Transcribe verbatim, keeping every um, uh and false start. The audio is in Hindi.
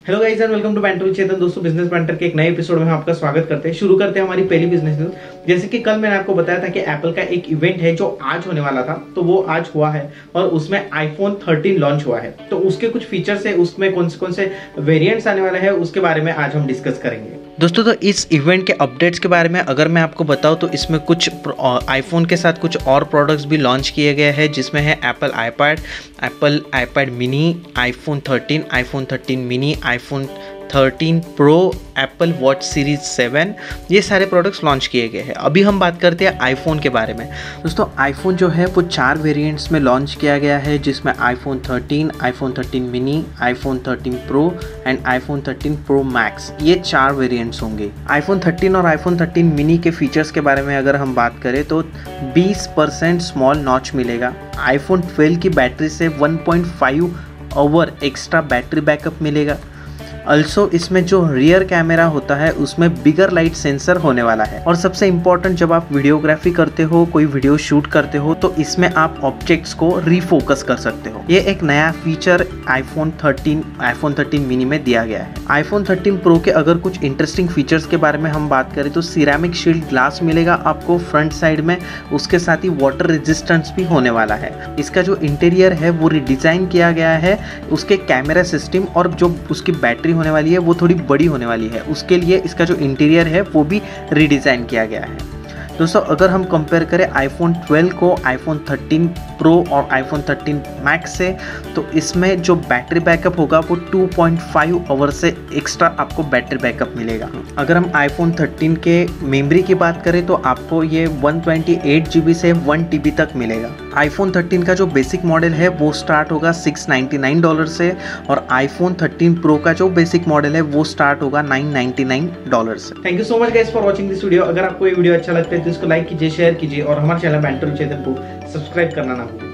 Hello guys and welcome to banter Chetan. दोस्तों, बिजनेस बैंटर के एक नए एपिसोड में हम आपका स्वागत करते हैं। शुरू करते हैं हमारी पहली बिजनेस न्यूज। जैसे कि कल मैंने आपको बताया था कि एप्पल का एक इवेंट है जो आज होने वाला था, तो वो आज हुआ है और उसमें आईफोन थर्टीन लॉन्च हुआ है। तो उसके कुछ फीचर्स है, उसमें कौन से कौन से वेरिएंट्स आने वाले हैं, उसके बारे में आज हम डिस्कस करेंगे। दोस्तों, तो इस इवेंट के अपडेट्स के बारे में अगर मैं आपको बताऊं तो इसमें कुछ आईफोन के साथ कुछ और प्रोडक्ट्स भी लॉन्च किए गए हैं, जिसमें है Apple iPad, Apple iPad mini, iPhone thirteen, iPhone thirteen mini, iPhone thirteen pro, Apple watch series seven, ये सारे प्रोडक्ट्स लॉन्च किए गए हैं। अभी हम बात करते हैं आईफोन के बारे में। दोस्तों, आईफोन जो है वो चार वेरिएंट्स में लॉन्च किया गया है, जिसमें iPhone thirteen, iPhone thirteen mini, iPhone thirteen pro and iPhone thirteen pro max, ये चार वेरिएंट्स होंगे। आईफोन थर्टीन और आईफोन थर्टीन मिनी के फीचर्स के बारे में अगर हम बात करें तो बीस परसेंट स्मॉल नॉच मिलेगा। आईफोन ट्वेल्व की बैटरी से one point five hour extra battery backup मिलेगा। अल्सो इसमें जो रियर कैमरा होता है उसमें बिगर लाइट सेंसर होने वाला है। और सबसे इम्पोर्टेंट, जब आप वीडियोग्राफी करते हो, कोई वीडियो शूट करते हो, तो इसमें आप ऑब्जेक्ट्स को रीफोकस कर सकते हो। ये एक नया feature iPhone thirteen iPhone thirteen mini में दिया गया है। आईफोन थर्टीन प्रो के अगर कुछ इंटरेस्टिंग फीचर्स के बारे में हम बात करें तो सिरेमिक शील्ड ग्लास मिलेगा आपको फ्रंट साइड में, उसके साथ ही वाटर रेजिस्टेंस भी होने वाला है। इसका जो इंटीरियर है वो रिडिजाइन किया गया है। उसके कैमरा सिस्टम और जो उसकी बैटरी होने वाली है वो थोड़ी बड़ी होने वाली है, उसके लिए इसका जो इंटीरियर है वो भी रिडिजाइन किया गया है। दोस्तों, अगर हम कंपेयर करें आईफोन ट्वेल्व को आईफोन थर्टीन प्रो और आईफोन थर्टीन मैक्स से, तो इसमें जो बैटरी बैकअप होगा वो टू पॉइंट फाइव आवर से एक्स्ट्रा आपको बैटरी बैकअप मिलेगा। अगर हम आईफोन थर्टीन के मेमोरी की बात करें तो आपको ये one twenty eight G B से वन टी बी तक मिलेगा। आईफोन थर्टीन का जो बेसिक मॉडल है वो स्टार्ट होगा सिक्स नाइन्टी नाइन डॉलर से, और आईफोन थर्टीन प्रो का जो बेसिक मॉडल है वो स्टार्ट होगा नाइन नाइन्टी नाइन डॉलर से। Thank you so much guys for watching this video. अगर आपको ये वीडियो अच्छा लगता है तो इसको लाइक कीजिए, शेयर कीजिए और हमारे चैनल बैंटर चेतन को सब्सक्राइब करना ना भूलिए।